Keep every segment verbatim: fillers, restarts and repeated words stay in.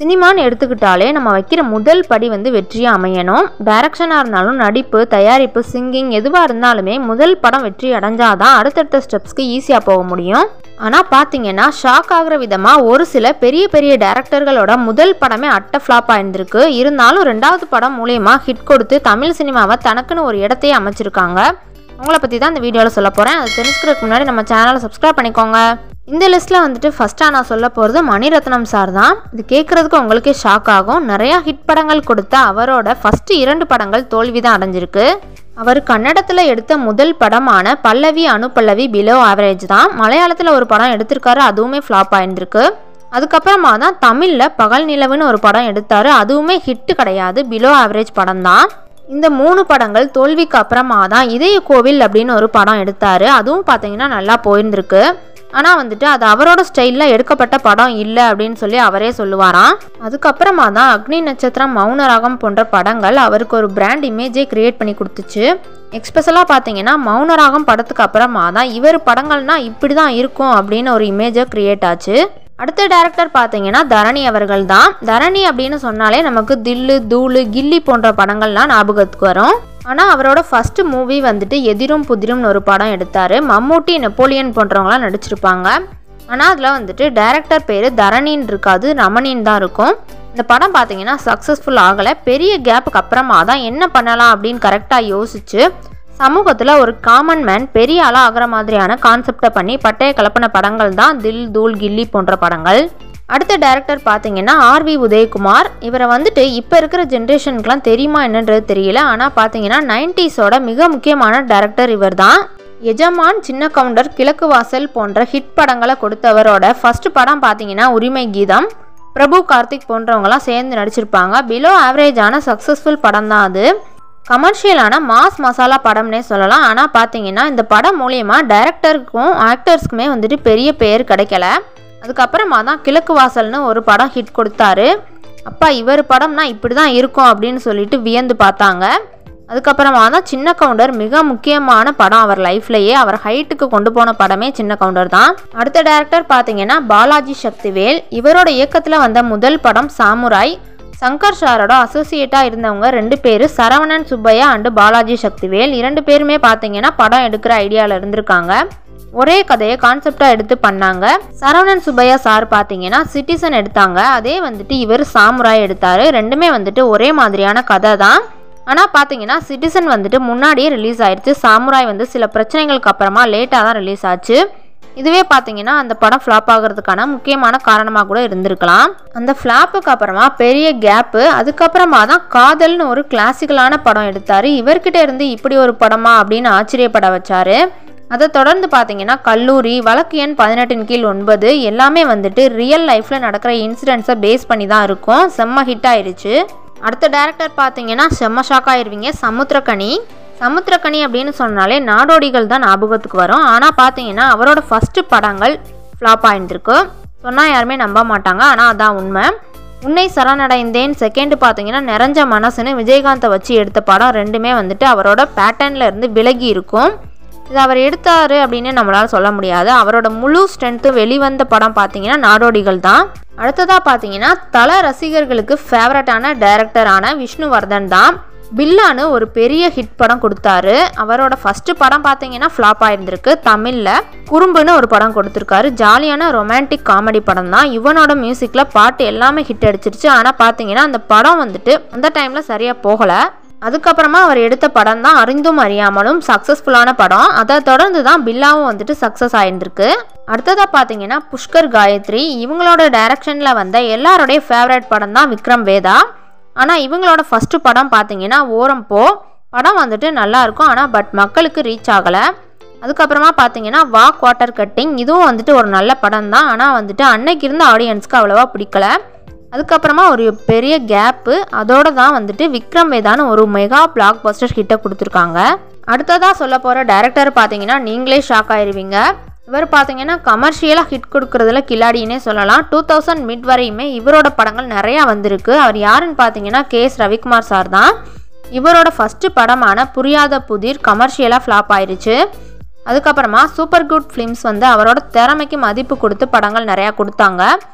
சினிமான்னு எடுத்துக்கிட்டாலே நம்ம வைக்கிற முதல் படி வந்து வெற்றியாக அமையணும். டைரக்ஷனாக இருந்தாலும் நடிப்பு, தயாரிப்பு, சிங்கிங் எதுவாக இருந்தாலுமே முதல் படம் வெற்றி அடைஞ்சாதான் அடுத்தடுத்த ஸ்டெப்ஸ்க்கு ஈஸியாக போக முடியும். ஆனால் பார்த்தீங்கன்னா ஷாக் ஆகிற விதமாக ஒரு சில பெரிய பெரிய டேரக்டர்களோட முதல் படமே அட்ட ஃப்ளாப் ஆயிருந்திருக்கு. இருந்தாலும் ரெண்டாவது படம் மூலயமா ஹிட் கொடுத்து தமிழ் சினிமாவை தனக்குன்னு ஒரு இடத்தையே அமைச்சிருக்காங்க. உங்களை பற்றி தான் இந்த வீடியோவில் சொல்ல போகிறேன். அது தெரிஞ்சுக்கிறதுக்கு முன்னாடி நம்ம சேனலை சப்ஸ்கிரைப் பண்ணிக்கோங்க. இந்த லிஸ்ட்டில் வந்துட்டு ஃபஸ்ட்டாக நான் சொல்ல போகிறது மணிரத்னம் சார் தான். இது கேட்குறதுக்கு உங்களுக்கே ஷாக் ஆகும். நிறையா ஹிட் படங்கள் கொடுத்த அவரோட ஃபஸ்ட்டு இரண்டு படங்கள் தோல்வி தான் அடைஞ்சிருக்கு. அவர் கன்னடத்தில் எடுத்த முதல் படமான பல்லவி அனுபல்லவி பிலோ ஆவரேஜ் தான். மலையாளத்தில் ஒரு படம் எடுத்திருக்காரு, அதுவுமே ஃப்ளாப் ஆயிருந்திருக்கு. அதுக்கப்புறமா தான் தமிழில் பகல் நிலவுன்னு ஒரு படம் எடுத்தார், அதுவுமே ஹிட்டு கிடையாது, பிலோ ஆவரேஜ் படம் தான். இந்த மூணு படங்கள் தோல்விக்கு அப்புறமா தான் இதய கோவில் அப்படின்னு ஒரு படம் எடுத்தார், அதுவும் பார்த்தீங்கன்னா நல்லா போயிருந்திருக்கு. ஆனால் வந்துட்டு அது அவரோட ஸ்டைலில் எடுக்கப்பட்ட படம் இல்லை அப்படின்னு சொல்லி அவரே சொல்லுவாராம். அதுக்கப்புறமா தான் அக்னி நட்சத்திரம், மௌனராகம் போன்ற படங்கள் அவருக்கு ஒரு பிராண்ட் இமேஜை கிரியேட் பண்ணி கொடுத்துச்சு. எக்ஸ்பெஷலாக பார்த்தீங்கன்னா மௌனராகம் படத்துக்கு அப்புறமா தான் இவர் படங்கள்னா இப்படி தான் இருக்கும் அப்படின்னு ஒரு இமேஜை கிரியேட் ஆச்சு. அடுத்த டேரக்டர் பார்த்தீங்கன்னா தரணி அவர்கள் தான். தரணி அப்படின்னு சொன்னாலே நமக்கு தில்லு, தூளு, கில்லி போன்ற படங்கள்லாம் ஞாபகத்துக்கு வரும். ஆனால் அவரோட ஃபஸ்ட்டு மூவி வந்துட்டு எதிரும் புதிரும்னு ஒரு படம் எடுத்தார். மம்மூட்டி, நெப்போலியன் போன்றவங்களாம் நடிச்சிருப்பாங்க. ஆனால் அதில் வந்துட்டு டைரக்டர் பேர் தரணின்னு இருக்காது, ரமணின்னு தான் இருக்கும். இந்த படம் பார்த்தீங்கன்னா சக்ஸஸ்ஃபுல் ஆகலை. பெரிய கேப்புக்கு அப்புறமா தான் என்ன பண்ணலாம் அப்படின்னு கரெக்டாக யோசிச்சு சமூகத்தில் ஒரு காமன் மேன் பெரிய ஆளாக ஆகிற மாதிரியான கான்செப்டை பண்ணி பட்டைய கலப்பின படங்கள் தான் தில், தூள், கில்லி போன்ற படங்கள். அடுத்த டைரக்டர் பார்த்தீங்கன்னா ஆர் வி உதயகுமார். இவரை வந்துட்டு இப்போ இருக்கிற ஜென்ரேஷனுக்குலாம் தெரியுமா என்னன்றது தெரியல. ஆனால் பார்த்தீங்கன்னா நைன்டிஸோட மிக முக்கியமான டைரக்டர் இவர் தான். எஜமான், சின்ன கவுண்டர், கிழக்கு வாசல் போன்ற ஹிட் படங்களை கொடுத்தவரோட ஃபர்ஸ்ட் படம் பார்த்தீங்கன்னா உரிமை கீதம். பிரபு, கார்த்திக் போன்றவங்களாம் சேர்ந்து நடிச்சிருப்பாங்க. பிலோ ஆவரேஜான சக்ஸஸ்ஃபுல் படம் தான் அது. கமர்ஷியலான மாஸ் மசாலா படம்னே சொல்லலாம். ஆனால் பார்த்தீங்கன்னா இந்த படம் மூலயமா டைரக்டருக்கும் ஆக்டர்ஸ்க்குமே வந்துட்டு பெரிய பேர் கிடைக்கல. அதுக்கப்புறமா தான் கிழக்கு வாசல்னு ஒரு படம் ஹிட் கொடுத்தாரு. அப்பா இவர் படம்னா இப்படி தான் இருக்கும் அப்படின்னு சொல்லிட்டு வியந்து பார்த்தாங்க. அதுக்கப்புறமா தான் சின்ன கவுண்டர் மிக முக்கியமான படம் அவர் லைஃப்லேயே. அவர் ஹைட்டுக்கு கொண்டு போன படமே சின்ன கவுண்டர் தான். அடுத்த டைரக்டர் பார்த்தீங்கன்னா பாலாஜி சக்திவேல். இவரோட இயக்கத்தில் வந்த முதல் படம் சாமுராய். சங்கர் சாரோட அசோசியேட்டாக இருந்தவங்க ரெண்டு பேர் சரவணன் சுப்பையா அண்டு பாலாஜி சக்திவேல். இரண்டு பேருமே பார்த்தீங்கன்னா படம் எடுக்கிற ஐடியாவில் இருந்திருக்காங்க. ஒரே கதையை கான்செப்டாக எடுத்து பண்ணாங்க. சரவணன் சுப்பையா சார் பார்த்தீங்கன்னா சிட்டிசன் எடுத்தாங்க, அதே வந்துட்டு இவர் சாமுராய் எடுத்தார். ரெண்டுமே வந்துட்டு ஒரே மாதிரியான கதை தான். ஆனால் பார்த்தீங்கன்னா சிட்டிசன் வந்துட்டு முன்னாடியே ரிலீஸ் ஆயிடுச்சு. சாமுராய் வந்து சில பிரச்சனைகளுக்கு அப்புறமா லேட்டாக தான் ரிலீஸ் ஆச்சு. இதுவே பார்த்தீங்கன்னா அந்த படம் ஃப்ளாப் ஆகிறதுக்கான முக்கியமான காரணமாக கூட இருந்திருக்கலாம். அந்த ஃப்ளாப்புக்கு அப்புறமா பெரிய கேப்பு. அதுக்கப்புறமா தான் காதல்னு ஒரு கிளாசிக்கலான படம் எடுத்தார். இவர்கிட்ட இருந்து இப்படி ஒரு படமா அப்படின்னு ஆச்சரியப்பட வச்சார். அதை தொடர்ந்து பார்த்தீங்கன்னா கல்லூரி, வழக்கு எண் பதினெட்டின் கீழ் ஒன்பது எல்லாமே வந்துட்டு ரியல் லைஃப்பில் நடக்கிற இன்சிடென்ட்ஸை பேஸ் பண்ணி தான் இருக்கும். செம்ம ஹிட் ஆயிடுச்சு. அடுத்த டேரக்டர் பார்த்தீங்கன்னா செம்ம ஷாக் ஆயிருவீங்க, சமுத்திரக்கனி. சமுத்திரக்கனி அப்படின்னு சொன்னாலே நாடோடிகள் தான் ஞாபகத்துக்கு வரும். ஆனால் பார்த்தீங்கன்னா அவரோட ஃபஸ்ட்டு படங்கள் ஃப்ளாப் ஆகிட்டுருக்கு. சொன்னால் யாருமே நம்ப மாட்டாங்க, ஆனால் அதான் உண்மை. உன்னை சரணடைந்தேன் செகண்ட் பார்த்தீங்கன்னா நிறைஞ்ச மனசுன்னு விஜயகாந்தை வச்சு எடுத்த படம் ரெண்டுமே வந்துட்டு அவரோட பேட்டர்னில் இருந்து விலகி இருக்கும். இது அவர் எடுத்தார் அப்படின்னு நம்மளால் சொல்ல முடியாது. அவரோட முழு ஸ்ட்ரென்த்து வெளிவந்த படம் பார்த்தீங்கன்னா நாடோடிகள் தான். அடுத்ததாக பார்த்தீங்கன்னா தல ரசிகர்களுக்கு ஃபேவரட்டான டைரக்டரான விஷ்ணுவர்தன் தான். பில்லான்னு ஒரு பெரிய ஹிட் படம் கொடுத்தாரு. அவரோட ஃபஸ்ட்டு படம் பார்த்தீங்கன்னா ஃப்ளாப் ஆயிருந்திருக்கு. தமிழில் குறும்புன்னு ஒரு படம் கொடுத்துருக்காரு. ஜாலியான ரொமான்டிக் காமெடி படம் தான். யுவனோட மியூசிக்கில் பாட்டு எல்லாமே ஹிட் அடிச்சிருச்சு. ஆனால் பார்த்தீங்கன்னா அந்த படம் வந்துட்டு அந்த டைமில் சரியாக போகலை. அதுக்கப்புறமா அவர் எடுத்த படம் தான் அறிந்தும் அறியாமலும், சக்ஸஸ்ஃபுல்லான படம். அதை தொடர்ந்து தான் பில்லாவும் வந்துட்டு சக்ஸஸ் ஆயிருந்திருக்கு. அடுத்ததாக பார்த்தீங்கன்னா புஷ்கர் காயத்ரி. இவங்களோட டைரக்ஷனில் வந்த எல்லாரோடைய ஃபேவரட் படம் தான் விக்ரம் வேதா. ஆனால் இவங்களோட ஃபஸ்ட்டு படம் பார்த்தீங்கன்னா ஓரம் போ. படம் வந்துட்டு நல்லாயிருக்கும், ஆனால் பட் மக்களுக்கு ரீச் ஆகலை. அதுக்கப்புறமா பார்த்தீங்கன்னா வா குவார்ட்டர் கட்டிங். இதுவும் வந்துட்டு ஒரு நல்ல படம் தான், ஆனால் வந்துட்டு அன்னைக்கு இருந்த ஆடியன்ஸ்க்கு அவ்வளோவா பிடிக்கல. அதுக்கப்புறமா ஒரு பெரிய கேப்பு. அதோடு தான் வந்துட்டு விக்ரம் வேதான்னு ஒரு மெகா பிளாக் பஸ்டர் ஹிட்டை கொடுத்துருக்காங்க. அடுத்ததாக சொல்ல போகிற டைரக்டர் பார்த்தீங்கன்னா நீங்களே ஷாக் ஆயிருவீங்க. இவர் பார்த்தீங்கன்னா கமர்ஷியலாக ஹிட் கொடுக்குறதுல கில்லாடினே சொல்லலாம். டூ தௌசண்ட் மிட் வரையுமே இவரோட படங்கள் நிறையா வந்திருக்கு. அவர் யாருன்னு பார்த்தீங்கன்னா கே எஸ் ரவிக்குமார் சார் தான். இவரோட ஃபஸ்ட்டு படமான புரியாத புதிர் கமர்ஷியலாக ஃப்ளாப் ஆயிடுச்சு. அதுக்கப்புறமா சூப்பர் குட் ஃபிலிம்ஸ் வந்து அவரோட திறமைக்கு மதிப்பு கொடுத்து படங்கள் நிறையா கொடுத்தாங்க.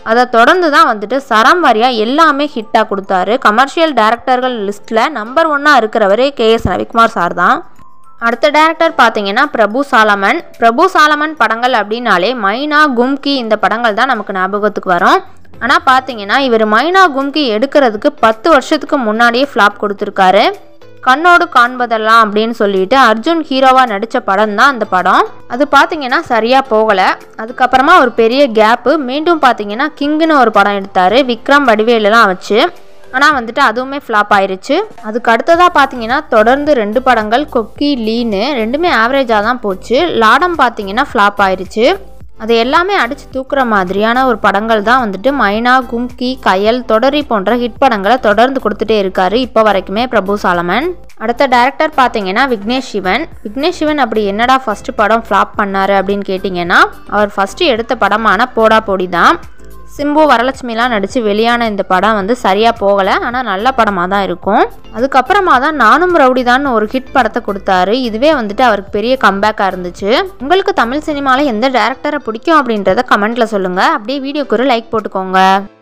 அதை தொடர்ந்து தான் வந்துட்டு சரம் வாரியாக எல்லாமே ஹிட்டாக கொடுத்தாரு. கமர்ஷியல் டேரக்டர்கள் லிஸ்ட்டில் நம்பர் ஒன்னாக இருக்கிறவரே கே எஸ் ரவிக்குமார் சார் தான். அடுத்த டேரக்டர் பார்த்தீங்கன்னா பிரபு சாலமன். பிரபு சாலமன் படங்கள் அப்படின்னாலே மைனா, கும்கி இந்த படங்கள் தான் நமக்கு ஞாபகத்துக்கு வரும். ஆனால் பார்த்தீங்கன்னா இவர் மைனா, கும்கி எடுக்கிறதுக்கு பத்து வருஷத்துக்கு முன்னாடியே ஃப்ளாப் கொடுத்துருக்காரு. கண்ணோடு காண்பதெல்லாம் அப்படின்னு சொல்லிட்டு அர்ஜுன் ஹீரோவாக நடித்த படம் தான் அந்த படம். அது பார்த்தீங்கன்னா சரியாக போகலை. அதுக்கப்புறமா ஒரு பெரிய கேப்பு. மீண்டும் பார்த்தீங்கன்னா கிங்குன்னு ஒரு படம் எடுத்தார் விக்ரம் வடிவேலெலாம் வச்சு. ஆனால் வந்துட்டு அதுவுமே ஃப்ளாப் ஆயிடுச்சு. அதுக்கு அடுத்ததாக பார்த்தீங்கன்னா தொடர்ந்து ரெண்டு படங்கள் கொக்கி, லீனு ரெண்டுமே ஆவரேஜாக தான் போச்சு. லாடம் பார்த்தீங்கன்னா ஃப்ளாப் ஆயிடுச்சு. அது எல்லாமே அடித்து தூக்குற மாதிரியான ஒரு படங்கள் தான் வந்துட்டு மைனா, கும்கி, கயல், தொடரி போன்ற ஹிட் படங்களை தொடர்ந்து கொடுத்துட்டே இருக்காரு இப்போ வரைக்குமே பிரபு சாலமன். அடுத்த டைரக்டர் பார்த்தீங்கன்னா விக்னேஷ் சிவன். விக்னேஷ் சிவன் அப்படி என்னடா ஃபஸ்ட்டு படம் ஃப்ளாப் பண்ணார் அப்படின்னு கேட்டிங்கன்னா அவர் ஃபஸ்ட்டு எடுத்த படமான போடா போடி தான். சிம்பு, வரலட்சுமிலாம் நடித்து வெளியான இந்த படம் வந்து சரியாக போகலை. ஆனால் நல்ல படமாக தான் இருக்கும். அதுக்கப்புறமா தான் நானும் ரவுடி தான் ஒரு ஹிட் படத்தை கொடுத்தாரு. இதுவே வந்துட்டு அவருக்கு பெரிய கம்பேக்காக இருந்துச்சு. உங்களுக்கு தமிழ் சினிமாவில் எந்த டேரக்டரை பிடிக்கும் அப்படின்றத கமெண்ட்டில் சொல்லுங்கள். அப்படியே வீடியோக்கு ஒரு லைக் போட்டுக்கோங்க.